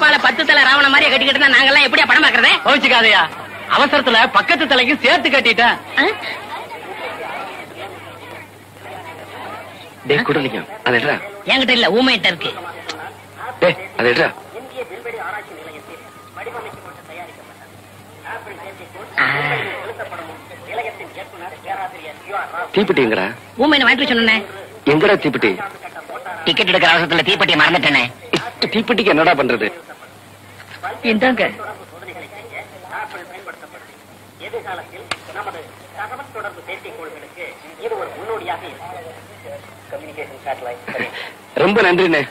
தாப்பால 10 தலை ராவண மாதிரியே கட்டிக்கிட்டு நாங்க எல்லாம் எப்படியா படம் பாக்குறதே? கோவிச்சுக்காதையா, அவசரத்துல பக்கத்து தலைக்கும் சேர்த்து கட்டிட்டேன். டேய் குடலிங்க, அது எடுறா. என்கிட்ட இல்ல, ஊமையிட்ட இருக்கு. டேய் அது எடுறா. தீப்பெட்டிங்கடா. ஊமையின வாங்கிட்டு சொன்னேன். எங்கடா தீப்பெட்டி? டிக்கெட் எடுக்கிற அவசரத்துல தீப்பெட்டியை மறந்துட்டேனே. தீப்பெட்டிக்கு என்னடா பண்றது? இந்தாங்க. ரொம்ப நன்றிண்ணே.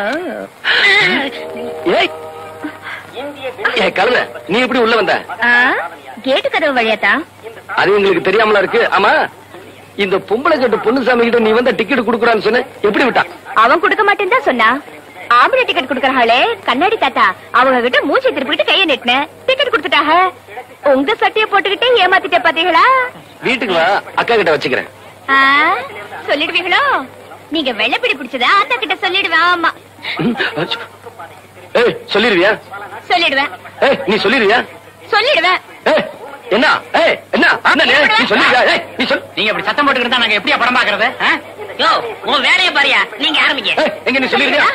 கழுத, நீ எப்படி உள்ள வந்த? கேட்டு கதவு வழியாத்தா? அது எங்களுக்கு தெரியாமலா இருக்கு. ஆமா, இந்த பொம்பளை கட்டு பொண்ணுசாமி கிட்ட நீ வந்த டிக்கெட் குடுக்குறான்னு சொன்ன, எப்படி விட்டா? அவன் கொடுக்க மாட்டேன்னு தான் சொன்னா. ஆம்பளை டிக்கெட் குடுக்கறாளே கண்ணாடி தாத்தா, அவங்க கிட்ட மூச்சு திருப்பிட்டு கைய நெட்டின டிக்கெட் குடுத்துட்டாக. உங்க சட்டைய போட்டுக்கிட்டே ஏமாத்திட்ட பாத்தீங்களா? வீட்டுக்கு வா, அக்கா கிட்ட வச்சுக்கிறேன். சொல்லிடுவீங்களோ? நீங்க வெள்ளப்பிடி பிடிச்சதா அத்தா கிட்ட சொல்லிடுவேன். ஆமா சொல்லிடுவியா? சொல்லிடுவேன். நீ சொல்லிடுவியா? சொல்லிடுவேன். என்ன என்ன நீ சொல்லிடுவியா? நீங்க இப்படி சத்தம் போட்டுக்கிட்டு நாங்க எப்படியா படம் பாக்குறது? யோ, உன் வேலையை பாரியா, நீங்க ஆரம்பிங்க. எங்க நீ சொல்லிடுவியா?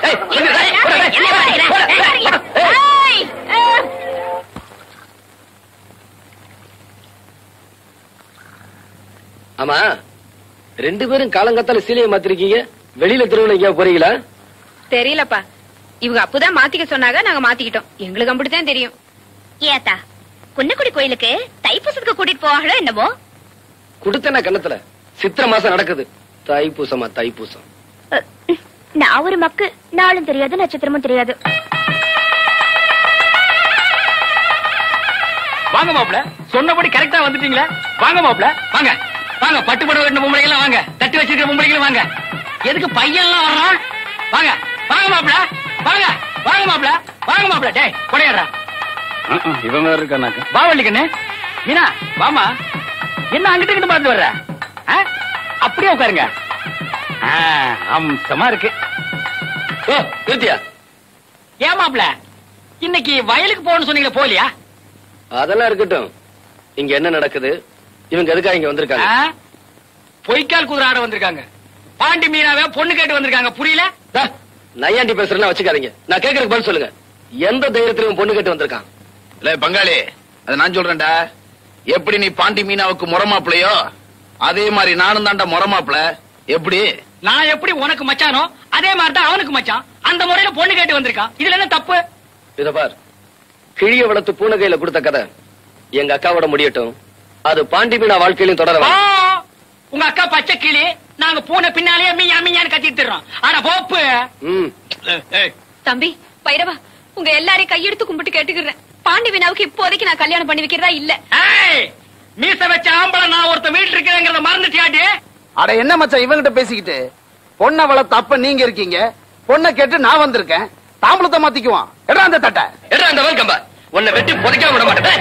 ஆமா, 2 பேரும் காலங்காத்தால சீலையை மாத்திருக்கீங்க. வெளியில தெருவுல எங்கேயா போறீங்களா? தெரியலப்பா, இவங்க அப்பதான் மாத்திக்க சொன்னாங்க, நாங்க மாத்திக்கிட்டோம். எங்களுக்கு அப்படித்தான் தெரியும். ஏத்தா, குன்னக்குடி கோயிலுக்கு தைப்பூசத்துக்கு கூட்டிட்டு போவாங்களோ என்னமோ? குடுத்தன கண்ணத்துல சித்திரை மாசம் நடக்குது. தைப்பூசமா தைப்பூசம்? நான் ஒரு மக்கு, நாளும் தெரியாது நட்சத்திரமும் தெரியாது. வாங்க மாப்ள, சொன்னபடி கரெக்டா வந்துட்டீங்களா? வாங்க மாப்ள, வாங்க வாங்க. பட்டு படம் கட்டின பொம்பளைகள் வாங்க, தட்டி வச்சிருக்கிற பொம்பளைகள் வாங்க. எதுக்கு பையன் எல்லாம் வர்றான்? வாங்க வாங்க மாப்ள, வாங்க வாங்க மாப்ள, வாங்க மாப்ள. டேய் கொடையாடுறா. இவன் வேற இருக்கானாக்க. பாவள்ளி கண்ணு, மீனா வாமா. என்ன அங்கிட்டு இங்கிட்டு பார்த்து வர்ற? அப்படியே உட்காருங்க. அம்சமா இருக்கு. நிறுத்தியா? ஏன் மாப்ள, இன்னைக்கு வயலுக்கு போகணும்னு சொன்னீங்களே, போலியா? அதெல்லாம் இருக்கட்டும். இங்க என்ன நடக்குது? இவங்க எதுக்காக இங்க வந்திருக்காங்க? பொய்க்கால் குதிரை ஆட வந்திருக்காங்க. பாண்டி மீனாவே பொண்ணு கேட்டு வந்திருக்காங்க. புரியல? நையாண்டி பேசுறேன்னா வச்சுக்காதீங்க. நான் கேட்கறதுக்கு பதில் சொல்லுங்க. எந்த தைரியத்திலும் பொண்ணு கேட்டு வந்திருக்கான்? இல்ல பங்காளி, அத நான் சொல்றேன்டா. எப்படி நீ பாண்டி மீனாவுக்கு முறமாப்பிளையோ அதே மாதிரி நானும் தாண்டா முறமாப்பிள. எப்படி? நான் எப்படி உனக்கு மச்சானோ அதே மாதிரிதான் அவனுக்கு மச்சான். அந்த முறையில பொண்ணு கேட்டு வந்திருக்கான். இதுல என்ன தப்பு? இத பார், கிழிய வளர்த்து பூனை கையில கொடுத்த கதை எங்க அக்காவோட முடியட்டும். அது பாண்டி மீனா வாழ்க்கையிலும் தொடர. உங்க அக்கா பச்சை கிளி, நாங்க பூனை பின்னாலேயே மீயா மீயான்னு கத்திட்டு இருக்கோம். ஆனா போப்பு. தம்பி பைரவா, உங்க எல்லாரையும் கையெடுத்து கும்பிட்டு கேட்டுக்கிறேன். பாண்டி மீனாவுக்கு இப்போதைக்கு நான் கல்யாணம் பண்ணி வைக்கிறதா இல்ல. மீச வச்ச ஆம்பளை நான் ஒருத்த வீட்டு இருக்கிறேங்கிறத மறந்துட்டியாடி? அட என்ன மச்சான் இவங்கிட்ட பேசிக்கிட்டு? பொண்ணை வளர்த்த அப்ப நீங்க இருக்கீங்க, பொண்ணை கேட்டு நான் வந்திருக்கேன். தாம்பளத்தை மாத்திக்குவான். எடா அந்த தட்டை, எடா அந்த வேல்கம்பா. உன்னை வெட்டி புதைக்க விட மாட்டேன்.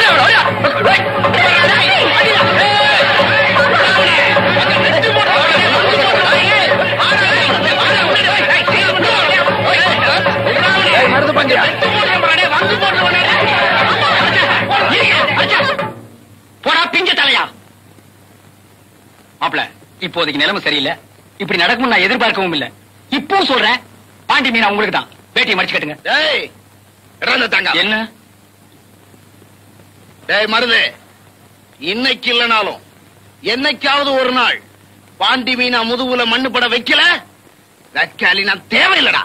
மருந்து பண்டியா போடா பிஞ்ச தலையா. மாப்ள, இப்போதைக்கு நிலைமை சரியில்லை. இப்படி நடக்கும் நான் எதிர்பார்க்கவும் இல்ல. இப்போ சொல்றேன், பாண்டி மீனா உங்களுக்கு தான். வேட்டியை மடிச்சு கட்டுங்க. என்ன டேய் மருது, இன்னைக்கு இல்லனாலும் என்னைக்காவது ஒரு நாள் பாண்டி மீனா முதுகுல மண்ணு பட வைக்கல, தக்காளி நான் தேவையில்லடா.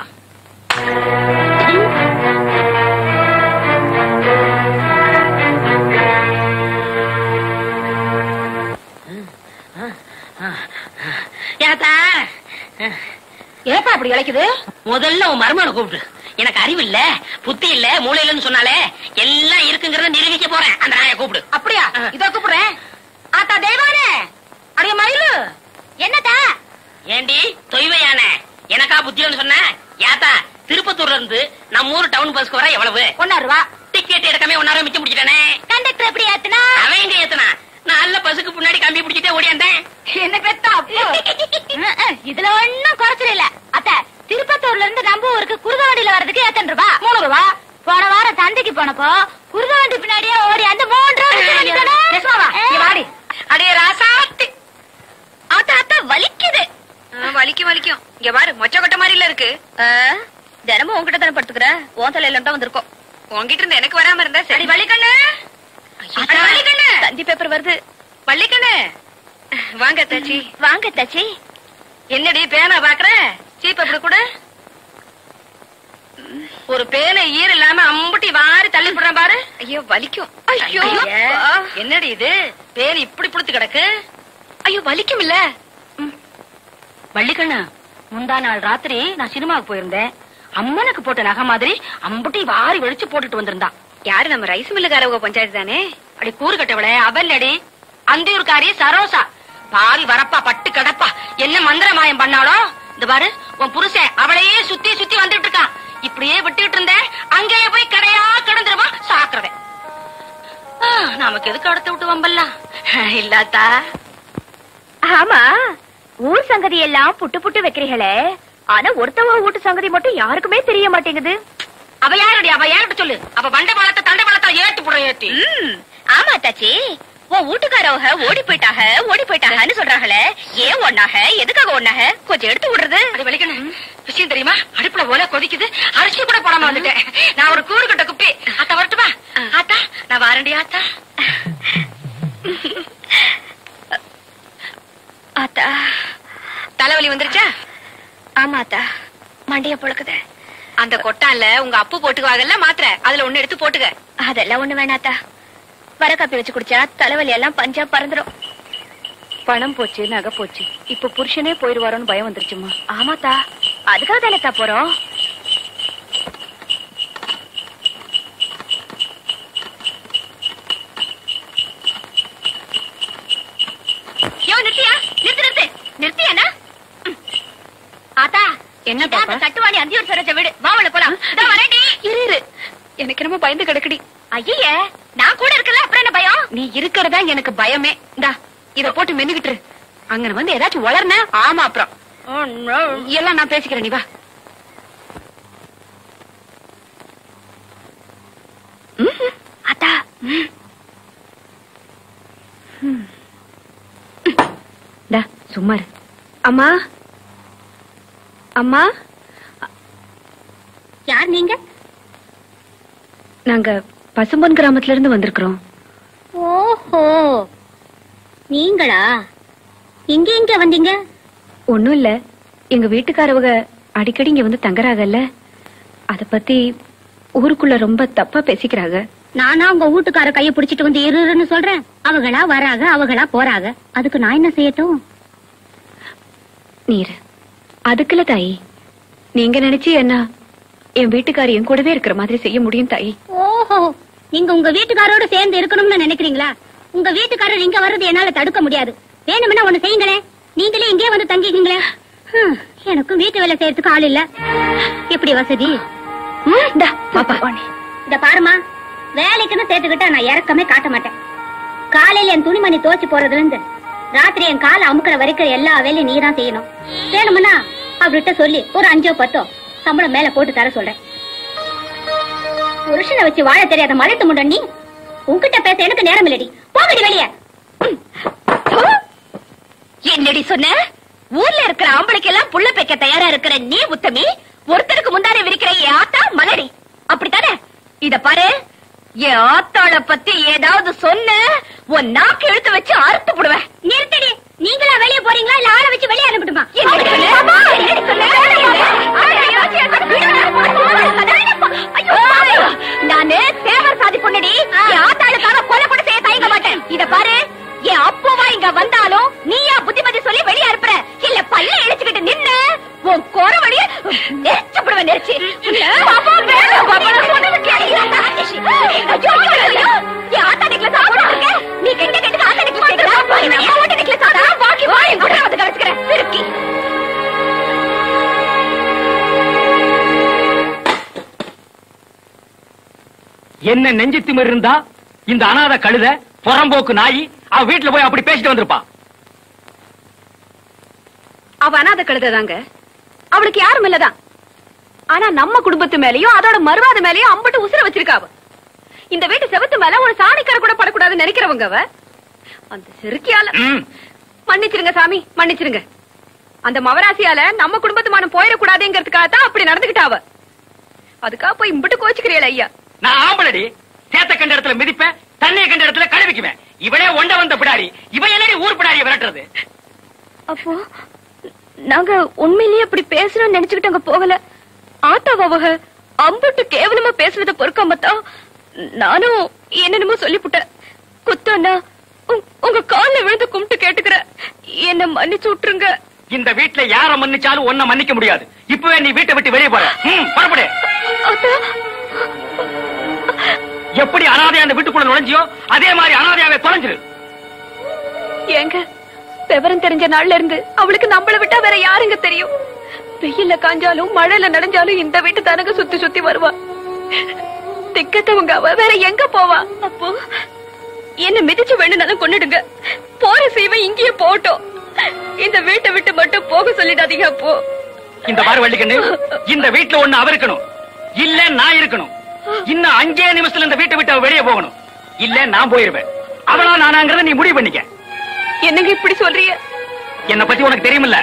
ஏப்பா அப்படி இழைக்குது? முதல்ல உன் மருமனை கூப்பிட்டு. எனக்கு அறிவு இல்ல, புத்தி இல்ல, மூளை இல்லன்னு சொன்னாலே எல்லாம் இருக்குங்கிறத நிரூபிக்க போறேன். அந்த நாயை கூப்பிடு. அப்படியா? இதோ கூப்பிடுறேன். ஆத்தா தெய்வானே, அடைய மயிலு என்னத்தா? ஏண்டி தொய்வையான எனக்கா புத்தின்னு சொன்ன? யாத்தா, திருப்பத்தூர்ல இருந்து நம்ம ஊர் டவுன் பஸ்க்கு வர எவ்வளவு? 1 ரூபா. டிக்கெட் எடுக்காம 1 ரூபா மிச்சம் பிடிச்சிட்டானே. கண்டக்டர் எப்படி ஏத்துனா? அவன் எங்க ஏத்துனா? நல்ல பஸ்ஸுக்கு பின்னாடி கம்பி பிடிச்சிட்டே ஓடியாந்தேன். என்ன பெத்தா? இதுல ஒன்னும் குறைச்சல இல்ல. அத்த, திருப்பத்தூர்ல இருந்து நம்ம ஊருக்கு குறுகாவடியில வர்றதுக்கு எத்தனை ரூபா? 3 ரூபா. குருதாண்டி பின்னாடியே ஓடி அந்த 3 வாடி அடைய ராசாத்தி. ஆத்தா ஆத்தா வலிக்குது. வலிக்கும். இங்க பாரு மொச்ச கொட்ட மாதிரில இருக்கு. தினமும் உன்கிட்ட தானே படுத்துக்கிற, உன் தலையில தான் வந்திருக்கோம். உன்கிட்ட இருந்து எனக்கு வராம இருந்தா சரி. வலிக்கண்ணு தந்தி பேப்பர் வருது. வள்ளிக்கண்ணு வாங்க தாச்சி. வாங்க தாச்சி. என்னடி பேனா பாக்குற? சீப்ப இப்படி கூட ஒரு பேனை ஈர இல்லாம அம்புட்டி வாரி தள்ளி போடுறேன் பாரு. ஐயோ வலிக்கும். ஐயோ என்னடி இது பேரு இப்படி புடுத்து கிடக்கு? ஐயோ வலிக்கும் இல்ல. வள்ளிக்கண்ணு முந்தா நாள் ராத்திரி நான் சினிமாவுக்கு போயிருந்தேன். அம்மனுக்கு போட்ட நகை மாதிரி அம்புட்டி வாரி வெளிச்சு போட்டுட்டு வந்திருந்தான். யாரு? நம்ம ரைஸ் மில்லுக்காரவங்க பஞ்சாயத்து தானே? அப்படி கூறு கட்டவளே அவல்லடி அந்தியூர்காரி சரோசா. பாவி வரப்பா பட்டு கடப்பா என்ன மந்திர மாயம் பண்ணாலோ. இந்த பாரு உன் புருஷன் அவளையே சுத்தி சுத்தி வந்துட்டு இருக்கான். இப்படியே விட்டுட்டு இருந்தேன் அங்கேயே போய் கடையா கிடந்துருவா சாக்குறவன். நமக்கு எதுக்கு அடுத்து விட்டு வம்பல்லாம் இல்லாத்தா? ஆமா, ஊர் சங்கதி எல்லாம் புட்டு புட்டு வைக்கிறீங்களே, ஆனா ஒருத்தவ வீட்டு சங்கதி மட்டும் யாருக்குமே தெரிய மாட்டேங்குது. அவ யாரடி? அவ யார்கிட்ட சொல்லு. அவ பண்ட பாலத்தை தண்டை பாலத்தை ஏட்டு போட ஏத்தி. ஆமா தாச்சி, உன் வீட்டுக்காரவங்க ஓடி போயிட்டாங்கன்னு சொல்றாங்களே, ஏன் ஒண்ணாக, எதுக்காக ஒண்ணாக கொஞ்சம் எடுத்து விடுறது. அது வலிக்கணும் விஷயம் தெரியுமா? அடுப்புல போல கொதிக்குது, அரிசி கூட போடாம வந்துட்டேன். நான் ஒரு கூறு கட்ட குப்பி. ஆத்தா வரட்டுமா? ஆத்தா நான் வாரண்டி ஆத்தா. ஆத்தா தலைவலி வந்துருச்சா? ஆமா ஆத்தா, மண்டைய பொழுக்குது. அந்த கொட்டான்ல உங்க அப்பு போட்டுக்குவாங்கல்ல மாத்திரை, அதுல ஒண்ணு எடுத்து போட்டுக்க. அதெல்லாம் ஒண்ணு வேணாத்தா, வர காப்பி வச்சு குடிச்சா தலைவலி எல்லாம் பஞ்சா பறந்துடும். பணம் போச்சு, நகை போச்சு, இப்ப புருஷனே போயிருவாரோன்னு பயம் வந்துருச்சுமா. ஆமாத்தா, அதுக்காக தானேத்தா போறோம். நிறுத்தியானா? ஆத்தா என்ன பாப்பா? கட்டுவாணி அந்தியூர் சரோஜா வீடு, வாவல போலாம். இரு எனக்கு என்னமோ பயந்து கிடக்குடி. ஐயே, நான் கூட இருக்கல, அப்புறம் என்ன பயம்? நீ இருக்கிறதா எனக்கு பயமே. இந்தா இத போட்டு மென்னுகிட்டு அங்க வந்து ஏதாச்சும் வளர்ன. ஆமா அப்புறம் எல்லாம் நான் பேசிக்கிறேன், நீ வா. ஆத்தா சும்மா அம்மா. அம்மா, யார் நீங்க? நாங்க பசும்பொன் கிராமத்துல இருந்து வந்திருக்கிறோம். ஓஹோ, நீங்களா? எங்க வந்தீங்க? ஒண்ணும் இல்ல, எங்க வீட்டுக்காரவங்க அடிக்கடி இங்க வந்து தங்குறாங்கல்ல, அத பத்தி ஊருக்குள்ள ரொம்ப தப்பா பேசிக்கிறாங்க. நானா உங்க வீட்டுக்கார கைய பிடிச்சிட்டு வந்து இருன்னு சொல்றேன். அவங்களா வராங்க, அவங்களா போறாங்க, அதுக்கு நான் என்ன செய்யட்டும்? நீர் அதுக்குல தாயி, நீங்க நினைச்சு என்ன என் வீட்டுக்காரி என் கூடவே இருக்கிற மாதிரி செய்ய முடியும் தாயி. ஓஹோ, நீங்க உங்க வீட்டுக்காரோட சேர்ந்து இருக்கணும்னு நினைக்கிறீங்களா? உங்க வீட்டுக்காரர் இங்க வர்றது என்னால தடுக்க முடியாது. வேணும்னா ஒண்ணு செய்யுங்களே, நீங்களே இங்கே வந்து தங்கிக்கீங்களே. எனக்கும் வீட்டு வேலை செய்யறதுக்கு ஆள் இல்ல. எப்படி வசதி? இத பாருமா, வேலைக்குன்னு சேர்த்துக்கிட்டா நான் இறக்கமே காட்ட மாட்டேன். காலையில என் துணிமணி தோச்சு போறதுல இருந்து ராத்திரி என் காலை அமுக்கிற வரைக்கும் எல்லா வேலையும் நீ தான் செய்யணும். வேணும்னா அவர்கிட்ட சொல்லி ஒரு 5 or 10 சம்பளம் மேல போட்டு தர சொல்றேன். புருஷனை வச்சு வாழ தெரியாத மலைத்து முண்ட நீ, உன்கிட்ட பேச எனக்கு நேரம் இல்லடி. போகடி வெளிய. என்னடி சொன்ன? ஊர்ல இருக்கிற ஆம்பளைக்கு எல்லாம் புள்ள பேக்க தயாரா இருக்கிற நீ உத்தமி, ஒருத்தருக்கு முந்தானே விரிக்கிற ஆத்தா மலடி, அப்படித்தானே? இத பாரு, என் ஆத்தாள பத்தி ஏதாவது சொன்ன உன் நாக்கு எடுத்து வச்சு அறுத்து போடுவேன். நிறுத்தடி. நீங்களா வெளியே போறீங்களா இல்ல ஆளை வச்சு வெளியே அனுப்பிட்டுமா? நானு தேவர் சாதி பொண்ணடி, என் ஆத்தாளுக்காக கொலை கூட செய்ய தயங்க மாட்டேன். இத பாரு, என் அப்போவா இங்க வந்தாலும் நீயா புத்திமதி சொல்லி வெளியே அனுப்புற, இல்ல பல்ல இழைச்சுக்கிட்டு நின்னு உன் குற வழிய நெரிச்சு போடுவேன். நெரிச்சு நீ கெட்ட கெட்டு ஆத்தா நெக்லஸ் பாக்கி வாய் வந்து கலச்சுக்கிறேன். திருக்கி என்ன நெஞ்சு திமிர் இருந்தா இந்த அனாதை கழுத புறம்போக்கு நாயி அவ வீட்டுல போய் அப்படி பேசிட்டு வந்திருப்பா. அவ அனாதை கழுததாங்க, அவளுக்கு யாரும் இல்லதான். ஆனா நம்ம குடும்பத்து மேலயும் அதோட மறுவாத மேலயும் அம்பட்டு உசுர வச்சிருக்காவ. இந்த வீட்டு செவத்து மேல ஒரு சாணிக்கார கூட படக்கூடாதுன்னு நினைக்கிறவங்க அவ. அந்த செருக்கியால மன்னிச்சிருங்க சாமி, மன்னிச்சிருங்க. அந்த மவராசியால நம்ம குடும்பத்து மானம் போயிடக்கூடாதுங்கிறதுக்காக தான் அப்படி நடந்துகிட்டா அவ. அதுக்காக போய் இம்பிட்டு கோச்சுக்கிறீங்களா ஐயா? நான் ஆம்பளடி, சேத்த கண்ட இடத்துல மிதிப்பேன், தண்ணிய கண்ட இடத்துல கழுவிக்குவேன். இவளே ஒண்ட வந்த பிடாரி, இவ என்னடி ஊர் பிடாரிய விரட்டுறது? அப்போ நாங்க உண்மையிலேயே அப்படி பேசணும்னு நினைச்சுக்கிட்டு அங்க போகல. ஆத்தாவக அம்பிட்டு கேவலமா பேசுறத பொறுக்காமத்தான் நானும் என்னென்னமோ சொல்லிவிட்டேன். குத்தோன்னா உங்க கால்ல விழுந்து கும்பிட்டு கேட்டுக்கிற, என்ன மன்னிச்சு விட்டுருங்க. இந்த வீட்டுல யார மன்னிச்சாலும் ஒன்ன மன்னிக்க முடியாது. இப்பவே நீ வீட்டை விட்டு வெளியே போற. புறப்படு. எப்படி அனாதையா அந்த வீட்டுக்குள்ள நுழைஞ்சியோ அதே மாதிரி அனாதையாவே தொலைஞ்சிரு. ஏங்க, விவரம் தெரிஞ்ச நாள்ல இருந்து அவளுக்கு நம்மள விட்டா வேற யாருங்க தெரியும்? வெயில்ல காஞ்சாலும் மழையில நனைஞ்சாலும் இந்த வீட்டு தானங்க சுத்தி சுத்தி வருவா. திக்கத்தவங்க அவ வேற எங்க போவா? அப்போ என்ன மிதிச்சு வேணும்னாலும் கொண்டுடுங்க. போற சீவை இங்கேயே போட்டோம். இந்த வீட்டை விட்டு மட்டும் போக சொல்லிடாதீங்க. அப்போ இந்த பாரு வள்ளிக்கண்ணு, இந்த வீட்டுல ஒண்ணு அவ இருக்கணும், இல்ல நான் இருக்கணும். இன்னும் 5 நிமிஷத்துல இந்த வீட்டை விட்டு அவ வெளியே போகணும், இல்ல நான் போயிருவேன். அவளா நானாங்கிறத நீ முடிவு பண்ணிக்க. என்னங்க இப்படி சொல்றீங்க? என்ன பத்தி உனக்கு தெரியுமில்ல?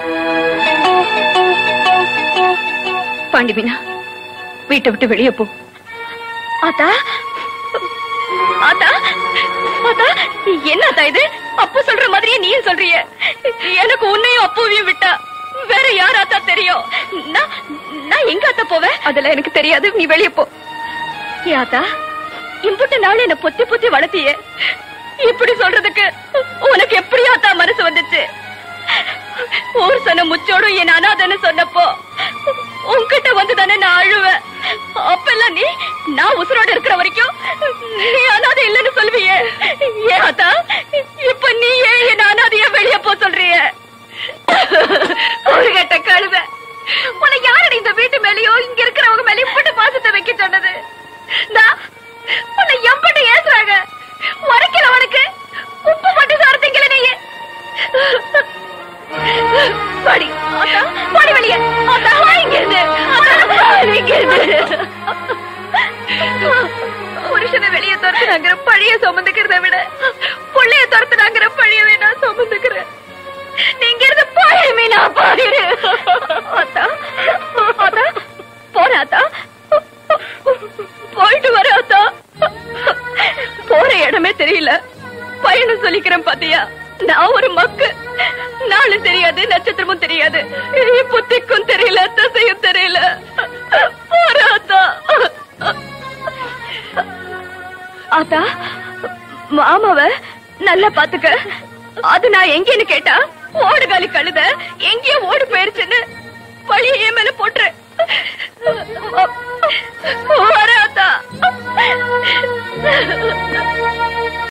பாண்டி மீனா, வீட்டை விட்டு வெளியே போ. ஆத்தா, ஆத்தா, ஆத்தா, என்னத்தா இது? அப்பா சொல்ற மாதிரியே நீயும் சொல்றிய. எனக்கு உன்னையும் அப்பாவையும் விட்டா வேற யார் ஆத்தா தெரியும்? நான் எங்க ஆத்தா போவேன்? அதெல்லாம் எனக்கு தெரியாது, நீ வெளியே போ. ஆத்தா, இம்புட்டு நாள் என்ன பொத்தி பொத்தி வளர்த்திய, இப்படி சொல்றதுக்கு உனக்கு எப்படி ஆத்தா மனசு வந்துச்சு? ஊர் சன முச்சோடும் என் அனாதன்னு சொன்னப்போ உன்கிட்ட வந்துதானே நான் அழுவேன். அப்பெல்லாம் நீ நான் உசுரோட இருக்கிற வரைக்கும் நீ அனாதை இல்லன்னு சொல்லுவிய. ஏன் ஆத்தா இப்ப நீ ஏன் என் அனாதைய வெளியே போ சொல்றிய? ஒரு கட்ட கழுத, உன்னை யாரடி இந்த வீட்டு மேலயோ இங்க இருக்கிறவங்க மேலயும் போட்டு பாசத்தை வைக்க சொன்னது? நான் உன்னை எம்பட்டு ஏசுறாங்க, உரைக்கல உனக்கு உப்பு போட்டு சார்த்தீங்களே நீ. பாடி பாடி வெளியே, புருஷனை வெளியே துரத்துனாங்கிற பழிய சுமந்துக்கிறத விட புள்ளைய துரத்துனாங்கிற பழிய வேணா சுமந்துக்கிறேன். நீங்க இருந்து போயுமே நான் பாடிடு. போறாத்தா, போயிட்டு வராத்தா. போற இடமே தெரியல, பயணம் சொல்லிக்கிறேன் பாத்தியா? நான் ஒரு மக்கு, நாளும் தெரியாது, நட்சத்திரமும் தெரியாது, புத்திக்கும் தெரியல, தசையும் தெரியல. போறாத்தா. ஆத்தா, மாமாவ நல்லா பாத்துக்க. அது நான் எங்கன்னு கேட்டா ஓடுகாலி கழுத எங்கேயோ ஓடு போயிருச்சுன்னு